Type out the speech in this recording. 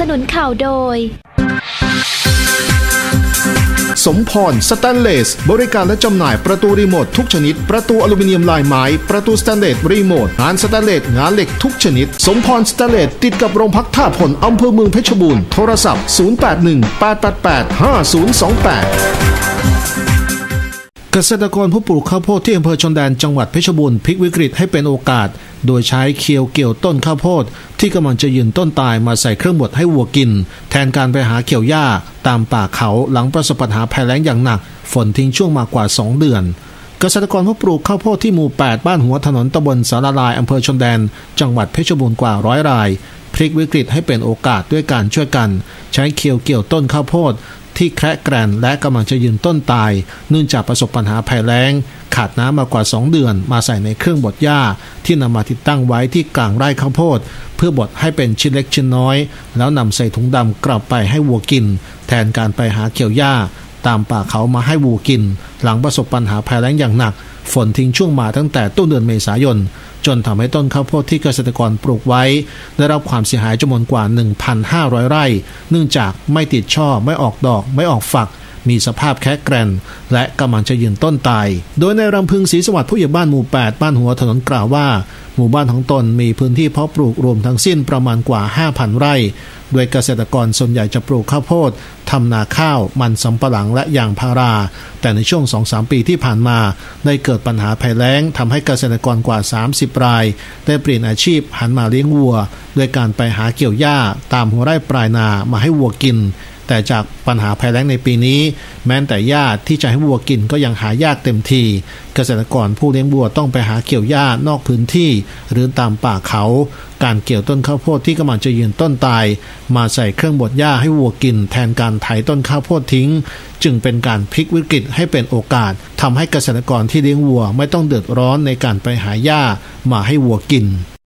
นุนข่าวโดยสมพรสแตนเลสบริการและจำหน่ายประตูรีโมททุกชนิดประตูอลูมิเนียมลายไม้ประตูสแตนเลสรีโมทงานสแตนเลสงานเหล็กทุกชนิดสมพรสแตนเลสติดกับโรงพักท่าพลอำเภอเมืองเพชรบูรณ์โทรศัพท์0818885028เกษตรกรผู้ปลูกข้าวโพดที่อำเภอชนแดนจังหวัดเพชรบูรณ์พลิกวิกฤตให้เป็นโอกาสโดยใช้เคียวเกี่ยวต้นข้าวโพดที่กำลังจะยืนต้นตายมาใส่เครื่องบดให้วัวกินแทนการไปหาเกี่ยวหญ้าตามป่าเขาหลังประสบปัญหาภัยแล้งอย่างหนักฝนทิ้งช่วงมากว่า2 เดือนเกษตรกรผู้ปลูกข้าวโพดที่หมู่ 8บ้านหัวถนนตำบลสารลายอำเภอชนแดนจังหวัดเพชรบูรณ์กว่า100 รายพลิกวิกฤตให้เป็นโอกาสด้วยการช่วยกันใช้เคียวเกี่ยวต้นข้าวโพดที่แคระแกรนและกำลังจะยืนต้นตายเนื่องจากประสบปัญหาภัยแล้งขาดน้ำมากว่า2 เดือนมาใส่ในเครื่องบดหญ้าที่นำมาติดตั้งไว้ที่กลางไร่ข้าวโพดเพื่อบดให้เป็นชิ้นเล็กชิ้นน้อยแล้วนำใส่ถุงดำกลับไปให้วัวกินแทนการไปหาเกี่ยวหญ้าตามป่าเขามาให้วัวกินหลังประสบปัญหาภัยแล้งอย่างหนักฝนทิ้งช่วงมาตั้งแต่ต้นเดือนเมษายนจนทำให้ต้นข้าวโพดที่เกษตรกรปลูกไว้ได้รับความเสียหายจำนวนกว่า 1,500 ไร่เนื่องจากไม่ติดช่อไม่ออกดอกไม่ออกฝักมีสภาพแคระแกรนและกำลังจะยืนต้นตายโดยในรำพึงศรีสวัสดิ์ผู้ใหญ่บ้านหมู่ 8บ้านหัวถนนกล่าวว่าหมู่บ้านของตนมีพื้นที่เพาะปลูกรวมทั้งสิ้นประมาณกว่า 5,000 ไร่โดยเกษตรกรส่วนใหญ่จะปลูกข้าวโพดทำนาข้าวมันสำปะหลังและยางพาราแต่ในช่วง 2-3 ปีที่ผ่านมาได้เกิดปัญหาภัยแล้งทำให้เกษตรกรกว่า30 รายได้เปลี่ยนอาชีพหันมาเลี้ยงวัวโดยการไปหาเกี่ยวหญ้าตามหัวไร่ปลายนามาให้วัวกินแต่จากปัญหาภัยแล้งในปีนี้แม้แต่หญ้าที่จะให้วัวกินก็ยังหายากเต็มทีเกษตรกรผู้เลี้ยงวัวต้องไปหาเกี่ยวหญ้านอกพื้นที่หรือตามป่าเขาการเกี่ยวต้นข้าวโพดที่กำลังจะยืนต้นตายมาใส่เครื่องบดหญ้าให้วัวกินแทนการไถต้นข้าวโพดทิ้งจึงเป็นการพลิกวิกฤตให้เป็นโอกาสทำให้เกษตรกรที่เลี้ยงวัวไม่ต้องเดือดร้อนในการไปหาหญ้ามาให้วัวกิน